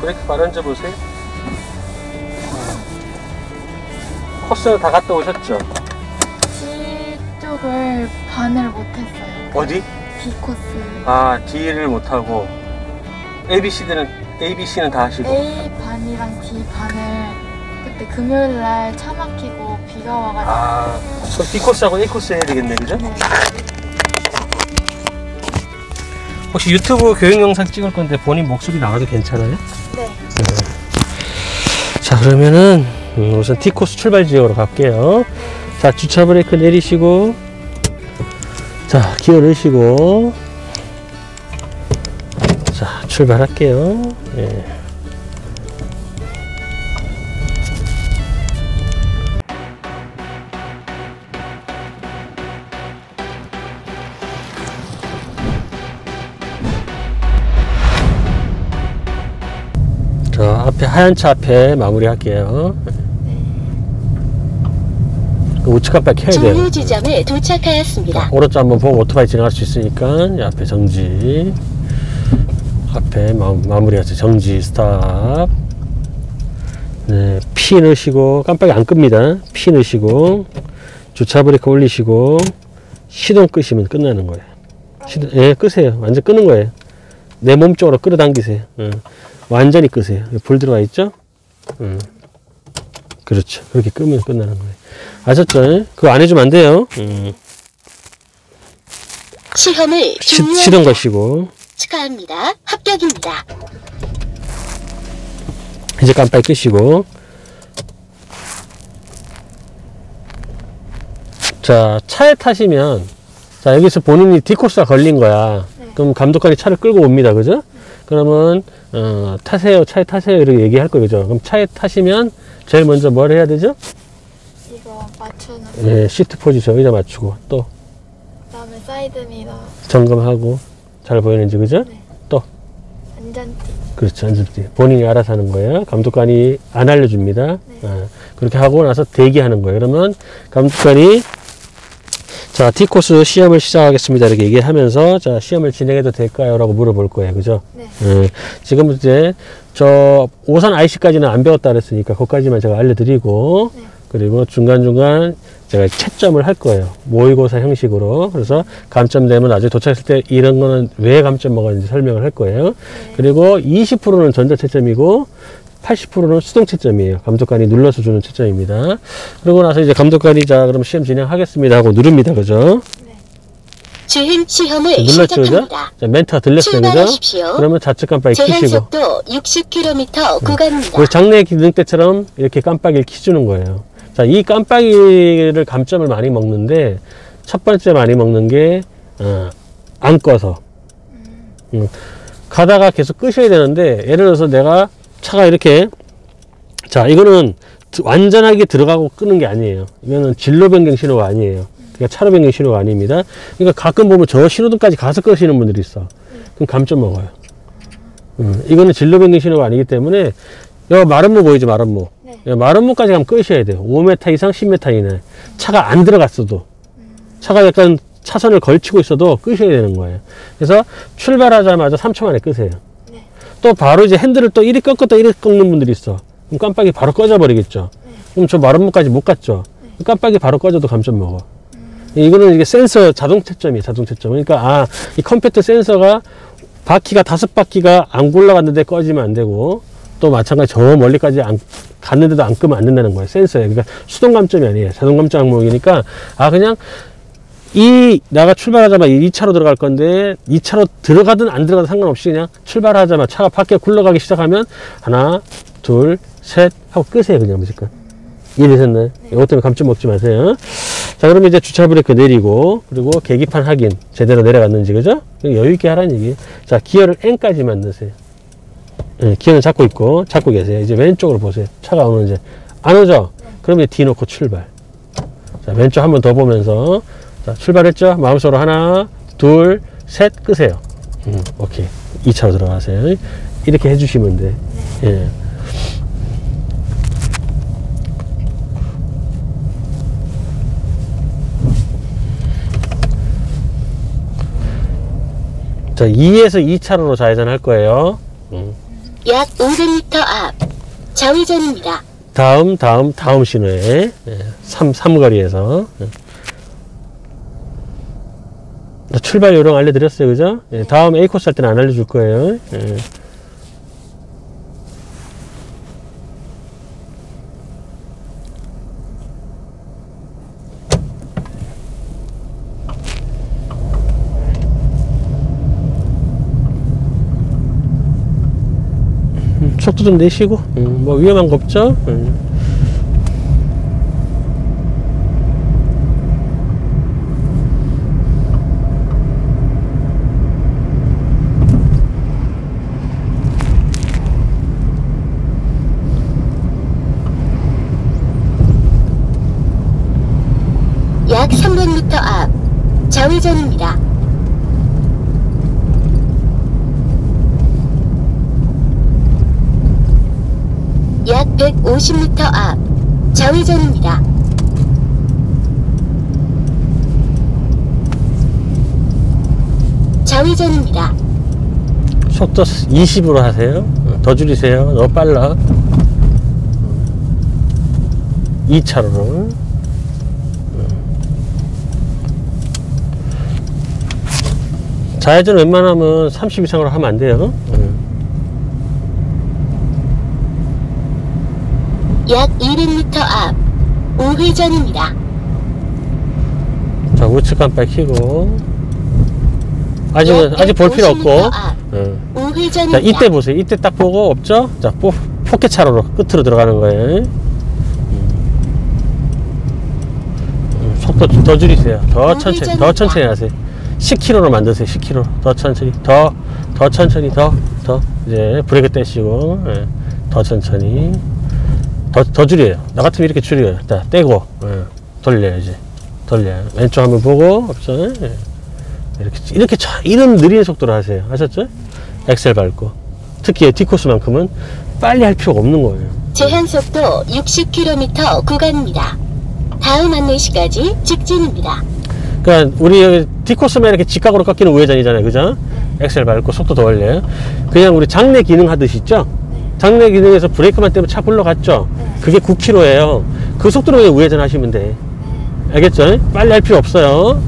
브레이크 발 얹어보세요. 코스 다 갔다 오셨죠? C 쪽을 반을 못했어요. 어디? D 코스. 아, D를 못하고 ABC는 다 하시고. A 반이랑 D 반을 그때 금요일날 차 막히고 비가 와가지고. 아, 그럼 B 코스하고 A 코스 해야 되겠네, 그죠? 네. 혹시 유튜브 교육 영상 찍을 건데 본인 목소리 나와도 괜찮아요? 네. 자, 그러면은 우선 D 코스 출발 지역으로 갈게요. 자, 주차 브레이크 내리시고, 자, 기어 넣으시고, 자, 출발할게요. 예. 자, 앞에 하얀 차 앞에 마무리 할게요. 우측 깜빡 켜야 돼요. 종료 지점에 도착하였습니다. 오른쪽 한번 보고 오토바이 지나갈 수 있으니까 이 앞에 정지. 앞에 마무리하세요. 정지 스탑. 네, P 넣으시고 깜빡이 안 끕니다. P 넣으시고 주차 브레이크 올리시고 시동 끄시면 끝나는 거예요. 시동, 예, 끄세요. 완전 끄는 거예요. 내 몸 쪽으로 끌어당기세요. 완전히 끄세요. 불 들어와 있죠? 그렇죠. 그렇게 끄면 끝나는 거예요. 아셨죠? 그거 안 해주면 안 돼요. 시험을 시동 거시고. 축하합니다. 합격입니다. 이제 깜빡이 끄시고. 자, 차에 타시면, 자, 여기서 본인이 D코스가 걸린 거야. 네. 그럼 감독관이 차를 끌고 옵니다. 그죠? 그러면, 타세요. 차에 타세요. 이렇게 얘기할 거예요. 그죠? 그럼 차에 타시면, 제일 먼저 뭘 해야 되죠? 이거 맞추는. 네, 시트 포지션 의자 맞추고, 또, 그다음에 사이드 미러. 점검하고, 잘 보이는지, 그죠? 네. 또, 안전띠. 그렇죠. 안전띠. 본인이 알아서 하는 거예요. 감독관이 안 알려줍니다. 네. 그렇게 하고 나서 대기하는 거예요. 그러면 감독관이 자, D코스 시험을 시작하겠습니다. 이렇게 얘기하면서 자, 시험을 진행해도 될까요? 라고 물어볼 거예요. 그죠? 네. 지금 이제 저 오산 IC까지는 안 배웠다 그랬으니까 그것까지만 제가 알려드리고 네. 그리고 중간중간 제가 채점을 할 거예요. 모의고사 형식으로. 그래서 감점 되면 나중에 도착했을 때 이런 거는 왜 감점 먹었는지 설명을 할 거예요. 네. 그리고 20%는 전자채점이고 80%는 수동채점이에요. 감독관이 눌러서 주는 채점입니다. 그러고 나서 이제 감독관이 자, 그럼 시험 진행하겠습니다 하고 누릅니다. 그죠? 네. 주행 시험을 눌렀죠, 그죠? 시작합니다. 자, 멘트가 들렸어요. 그죠? 출발하십시오. 그러면 좌측 깜빡이 제한 켜시고. 속도 60km 구간입니다. 우리 장내 기능 때처럼 이렇게 깜빡이를 켜주는 거예요. 자, 이 깜빡이를 감점을 많이 먹는데 첫 번째 많이 먹는 게 안 꺼서 가다가 계속 끄셔야 되는데 예를 들어서 내가 차가 이렇게 자, 이거는 완전하게 들어가고 끄는 게 아니에요. 이거는 진로 변경 신호가 아니에요. 그러니까 차로 변경 신호가 아닙니다. 그러니까 가끔 보면 저 신호등까지 가서 끄시는 분들이 있어. 그럼 감점 먹어요. 이거는 진로 변경 신호가 아니기 때문에 여기 마름모 보이죠? 마름모. 네. 마름모까지 가면 끄셔야 돼요. 5m 이상 10m 이내. 차가 안 들어갔어도 차가 약간 차선을 걸치고 있어도 끄셔야 되는 거예요. 그래서 출발하자마자 3초 만에 끄세요. 네. 또 바로 이제 핸들을 또 이리 꺾었다 이리 꺾는 분들이 있어. 그럼 깜빡이 바로 꺼져 버리겠죠. 네. 그럼 저 마름모까지 못 갔죠. 깜빡이 바로 꺼져도 감점 먹어. 이거는 이게 센서 자동 채점이에요. 자동 채점. 그러니까 이 컴퓨터 센서가 바퀴가 5바퀴가 안 굴러갔는데 꺼지면 안 되고 또 마찬가지 저 멀리까지 갔는데도 안 끄면 안 된다는 거예요. 센서에. 그러니까 수동 감점이 아니에요. 자동 감점 항목이니까 그냥 내가 출발하자마자 2차로 들어갈 건데 2차로 들어가든 안 들어가든 상관없이 그냥 출발하자마자 차가 밖에 굴러가기 시작하면 하나, 둘, 셋 하고 끄세요. 그냥 무조건. 이해되셨나요? 네. 이것 때문에 감점 먹지 마세요. 자, 그러면 이제 주차 브레이크 내리고 그리고 계기판 확인 제대로 내려갔는지 그죠? 여유 있게 하라는 얘기. 자, 기어를 N까지만 넣으세요. 네, 기어는 잡고 있고 잡고 계세요. 이제 왼쪽으로 보세요. 차가 오는지 안 오죠? 그럼 이제 D 놓고 출발. 자, 왼쪽 한 번 더 보면서 자, 출발했죠? 마음속으로 하나, 둘, 셋 끄세요. 오케이. 2차로 들어가세요. 이렇게 해주시면 돼. 예. 자, 2에서 2차로로 좌회전 할 거예요. 약 500m 앞 좌회전입니다. 다음 신호에 삼거리에서 출발 요령 알려드렸어요, 그죠? 다음 A 코스 할 때는 안 알려줄 거예요. 속도 좀 내시고, 뭐 위험한 거 없죠? 약 300m 앞 좌회전입니다. 약 150m 앞 좌회전입니다. 좌회전입니다. 속도 20으로 하세요. 더 줄이세요. 너무 빨라. 2차로를. 좌회전 웬만하면 30 이상으로 하면 안 돼요. 약 200m 앞 우회전입니다. 자, 우측 깜빡 켜고. 아직 볼 필요 없고. 우회전입니다. 자, 이때 보세요. 이때 딱 보고, 없죠? 자, 포켓 차로로 끝으로 들어가는 거예요. 속도 좀 더 줄이세요. 더 천천히 하세요. 10km로 만드세요. 10km. 더 천천히. 더 천천히. 더. 이제 브레이크 떼시고, 더 천천히. 더 줄여요. 나 같으면 이렇게 줄여요. 자, 떼고, 돌려요, 이제. 돌려요. 왼쪽 한번 보고, 없죠? 이런 느린 속도로 하세요. 아셨죠? 엑셀 밟고. 특히 D코스만큼은 빨리 할 필요가 없는 거예요. 제한속도 60km 구간입니다. 다음 안내시까지 직진입니다. 그러니까 우리 여기 D코스만 이렇게 직각으로 꺾이는 우회전이잖아요, 그죠? 엑셀 밟고 속도 더 올려요. 그냥 우리 장내 기능 하듯이 있죠? 장내 기능에서 브레이크만 떼면 차 굴러갔죠? 그게 9km예요. 그 속도로 그냥 우회전 하시면 돼. 알겠죠? 빨리 할 필요 없어요.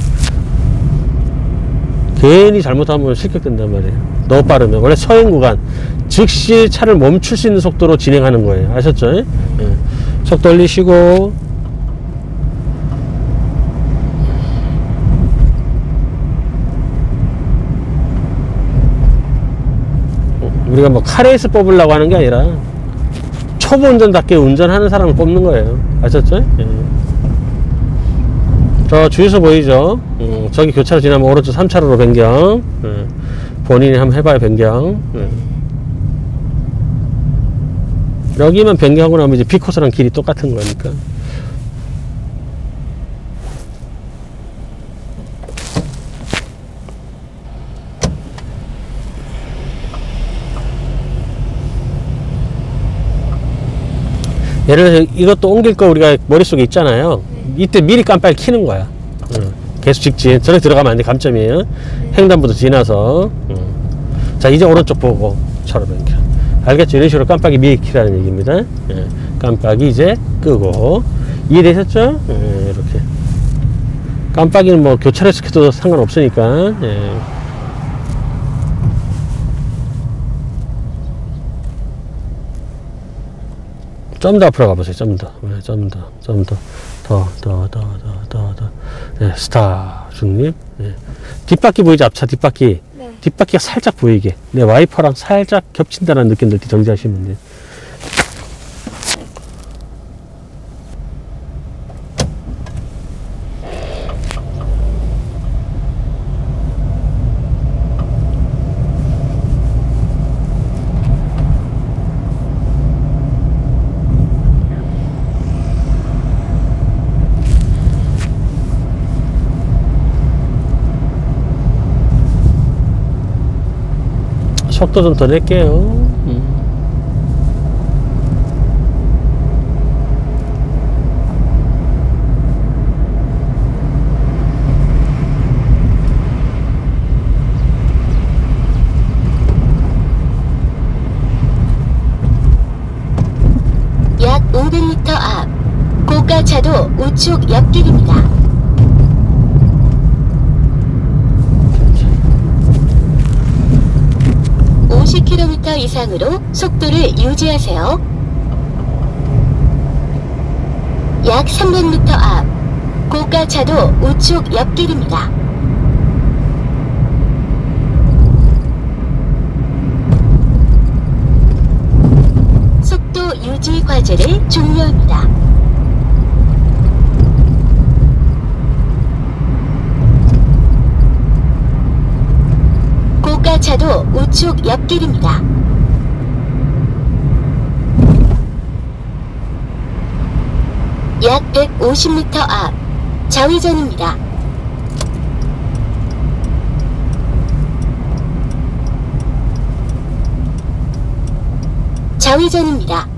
괜히 잘못하면 실격된단 말이에요. 너무 빠르면. 원래 서행 구간, 즉시 차를 멈출 수 있는 속도로 진행하는 거예요. 아셨죠? 속도 올리시고, 우리가 뭐 카레이스 뽑으려고 하는 게 아니라 초보 운전답게 운전하는 사람을 뽑는 거예요. 아셨죠? 저 주유소 보이죠? 저기 교차로 지나면 오른쪽 3차로로 변경. 본인이 한번 해봐요, 변경. 여기만 변경하고 나면 이제 B코스랑 길이 똑같은 거니까. 예를 들어서 이것도 옮길 거 우리가 머릿속에 있잖아요. 이때 미리 깜빡이 켜는 거야. 계속 직진. 저렇게 들어가면 안 돼. 감점이에요. 횡단부도 지나서. 자, 이제 오른쪽 보고 차로 변경. 알겠죠? 이런 식으로 깜빡이 미리 켜라는 얘기입니다. 깜빡이 이제 끄고. 이해되셨죠? 이렇게. 깜빡이는 뭐 교차로에서 켜도 상관없으니까. 좀 더 앞으로 가보세요. 좀 더. 네, 스타 중립. 네. 뒷바퀴 보이죠? 앞차 뒷바퀴. 네. 뒷바퀴가 살짝 보이게. 네, 와이퍼랑 살짝 겹친다는 느낌 들 때 정지하시면 돼요. 속도 좀 더 낼게요. 앞 고가차도 우측 옆길입니다. 50km 이상으로 속도를 유지하세요. 약 300m 앞 고가차도 우측 옆길입니다. 속도 유지 과제를 종료합니다. 고가차도 우측 옆길입니다. 약 150m 앞 좌회전입니다. 좌회전입니다.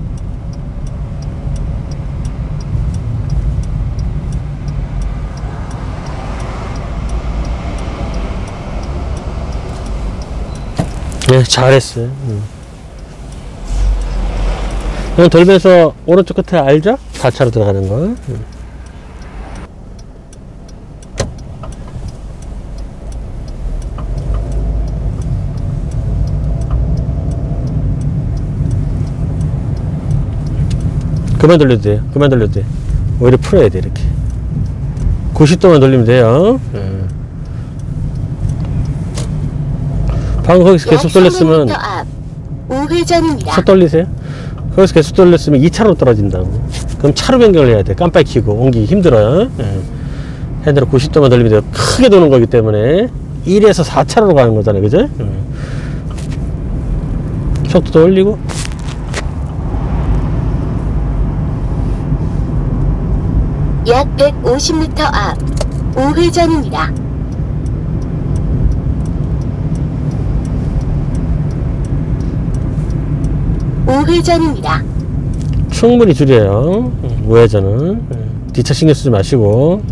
네, 잘했어요. 그럼 돌면서 오른쪽 끝에 알죠? 4차로 들어가는 거. 그만 돌려도 돼요. 그만 돌려도 돼. 오히려 풀어야 돼, 이렇게. 90도만 돌리면 돼요. 방금 거기서 계속 돌렸으면 우회전입니다. 속 돌리세요. 거기서 계속 돌렸으면 2차로 떨어진다고. 그럼 차로 변경을 해야 돼. 깜빡이 켜고 옮기기 힘들어요. 핸들을 90도만 돌리면 돼요. 크게 도는 거기 때문에 1에서 4차로로 가는 거잖아요, 그죠? 속도도 올리고. 약 150m 앞 우회전입니다. 우회전입니다. 충분히 줄여요. 우회전은. 뒤차 신경 쓰지 마시고.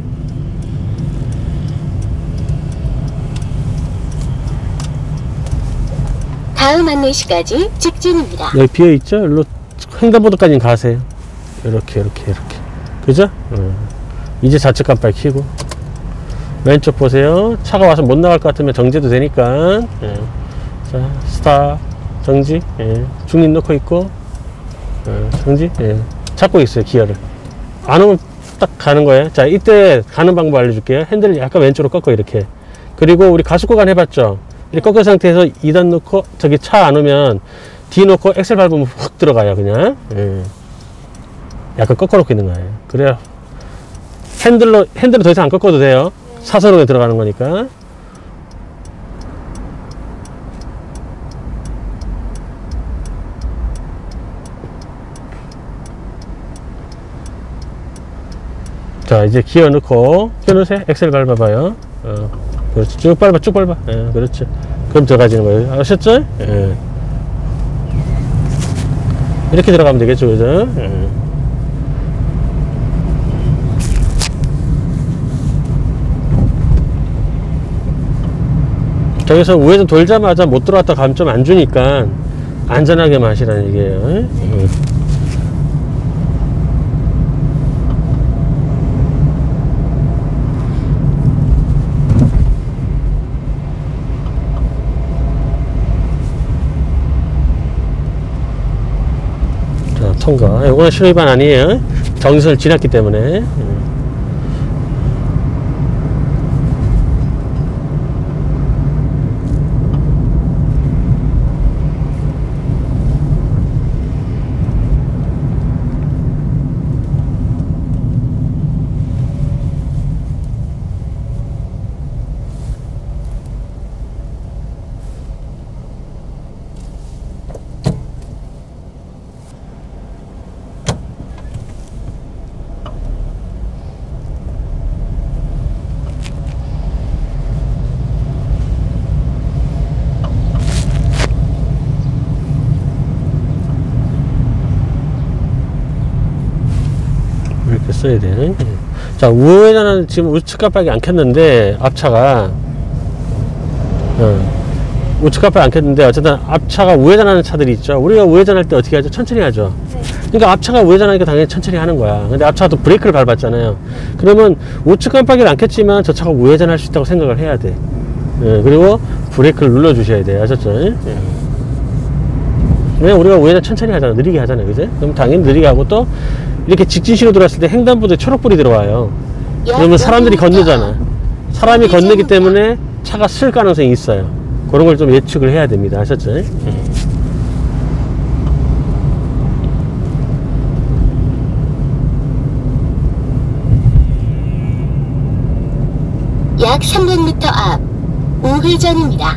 다음 안내시까지 직진입니다. 여기 비어있죠? 일로 횡단보도까지 가세요. 이렇게. 그죠? 이제 좌측 깜빡이 켜고. 왼쪽 보세요. 차가 와서 못 나갈 것 같으면 정지도 되니까. 자, 스탑. 정지. 중립 놓고 있고. 정지. 잡고 있어요, 기어를. 안 오면 딱 가는 거예요. 자, 이때 가는 방법 알려줄게요. 핸들을 약간 왼쪽으로 꺾어, 이렇게. 그리고 우리 가속구간 해봤죠? 이렇게 꺾은 상태에서 2단 놓고, 저기 차 안 오면 D 놓고 엑셀 밟으면 훅 들어가요, 그냥. 약간 꺾어 놓고 있는 거예요. 그래요. 핸들로 더 이상 안 꺾어도 돼요. 사선으로 들어가는 거니까. 자, 이제 기어 넣고, 기어 넣으세요. 엑셀 밟아봐요. 그렇지. 쭉 밟아. 그렇지. 그럼 들어가지는 거예요. 아셨죠? 이렇게 들어가면 되겠죠, 그죠? 저기서 우회전 돌자마자 못 들어왔다 가면 좀 안 주니까 안전하게 마시라는 얘기예요. 자, 통과. 이거는 신호위반 아니에요. 정지선을 지났기 때문에. 이렇게 써야 돼. 자, 우회전은 지금 우측 깜빡이 안 켰는데, 앞차가. 우측 깜빡이 안 켰는데, 어쨌든 앞차가 우회전하는 차들이 있죠. 우리가 우회전할 때 어떻게 하죠? 천천히 하죠. 그러니까 앞차가 우회전하니까 당연히 천천히 하는 거야. 근데 앞차가 또 브레이크를 밟았잖아요. 그러면 우측 깜빡이를 안 켰지만 저 차가 우회전할 수 있다고 생각을 해야 돼. 예, 그리고 브레이크를 눌러주셔야 돼. 아셨죠? 예. 왜냐면 우리가 우회전 천천히 하잖아. 느리게 하잖아요. 그죠? 그럼 당연히 느리게 하고 또 이렇게 직진시로 들어왔을 때 횡단보도에 초록불이 들어와요. 그러면 사람들이 건너잖아. 사람이 건너기 때문에 차가 쓸 가능성이 있어요. 그런 걸 좀 예측을 해야 됩니다. 아셨죠? 약 300m 앞 우회전입니다.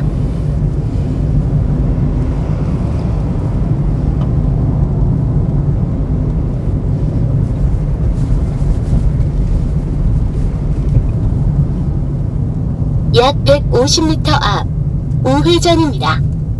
약 150m 앞 우회전입니다.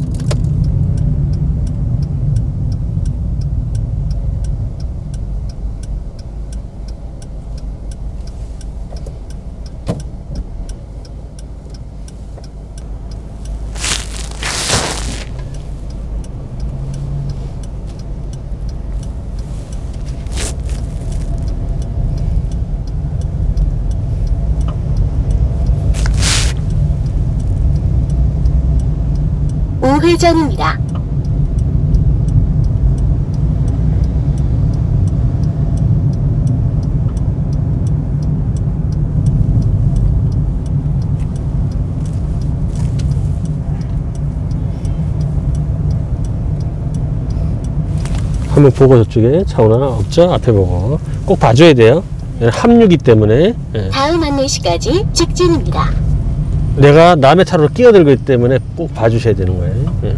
우회전입니다. 한번 보고 저쪽에 차 오나 없죠? 앞에 보고 꼭 봐줘야 돼요. 합류기 때문에. 예. 다음 안내시까지 직진입니다. 내가 남의 차로 끼어들기 때문에 꼭 봐주셔야 되는 거예요. 예.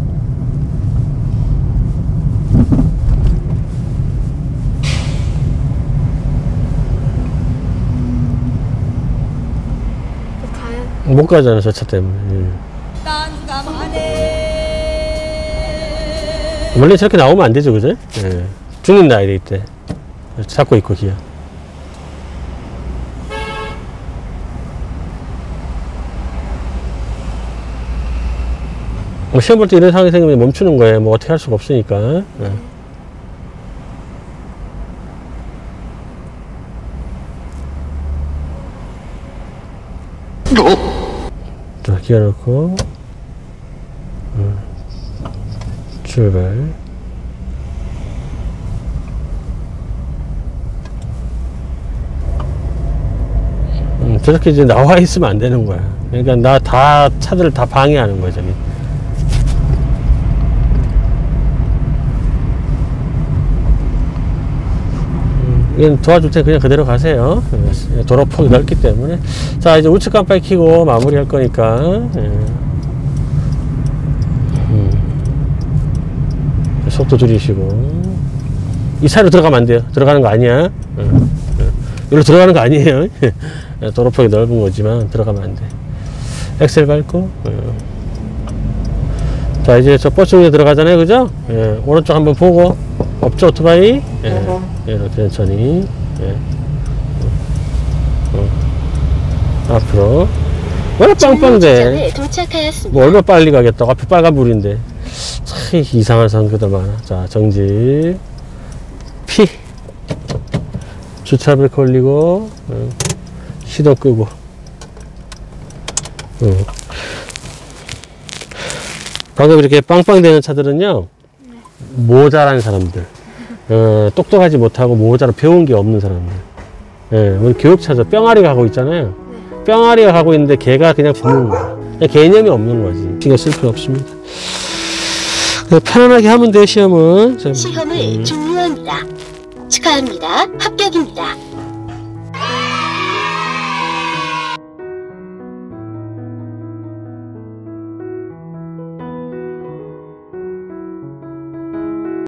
가요? 못 가잖아, 저 차 때문에. 예. 원래 저렇게 나오면 안 되죠, 그죠? 예. 죽는 나이에 이때 잡고 있고 기아. 뭐 시험 볼 때 이런 상황이 생기면 멈추는 거예요. 뭐 어떻게 할 수가 없으니까. 예. 자, 기아 넣고 출발. 저렇게 이제 나와 있으면 안 되는 거야. 그러니까 나 다 차들을 다 방해하는 거야, 저기. 이건 도와줄 때 그냥 그대로 가세요. 도로폭이 넓기 때문에. 자, 이제 우측 깜빡이 켜고 마무리 할 거니까. 속도 줄이시고. 이 차로 들어가면 안 돼요. 들어가는 거 아니야. 여기로 들어가는 거 아니에요. 도로폭이 넓은 거지만 들어가면 안 돼. 엑셀 밟고. 자, 이제 저 버스 위에 들어가잖아요. 그죠? 오른쪽 한번 보고. 없죠, 오토바이? 이렇게 천천히. 앞으로. 왜 빵빵대? 지점에 도착하였습니다. 뭐 얼마 빨리 가겠다고. 앞에 빨간불인데. 참 이상한 상황들 많아. 자, 정지. 피. 주차 브레이크 올리고. 시동 끄고. 방금 이렇게 빵빵대는 차들은요, 모자란 사람들, 똑똑하지 못하고 모자로 배운 게 없는 사람들. 우리 교육차죠. 뿅아리가 가고 있잖아요. 뿅아리가 가고 있는데 걔가 그냥 죽는 거야. 그냥 개념이 없는 거지. 신경 쓸 필요 없습니다. 편안하게 하면 돼요, 시험은. 시험을 종료합니다. 축하합니다. 합격입니다.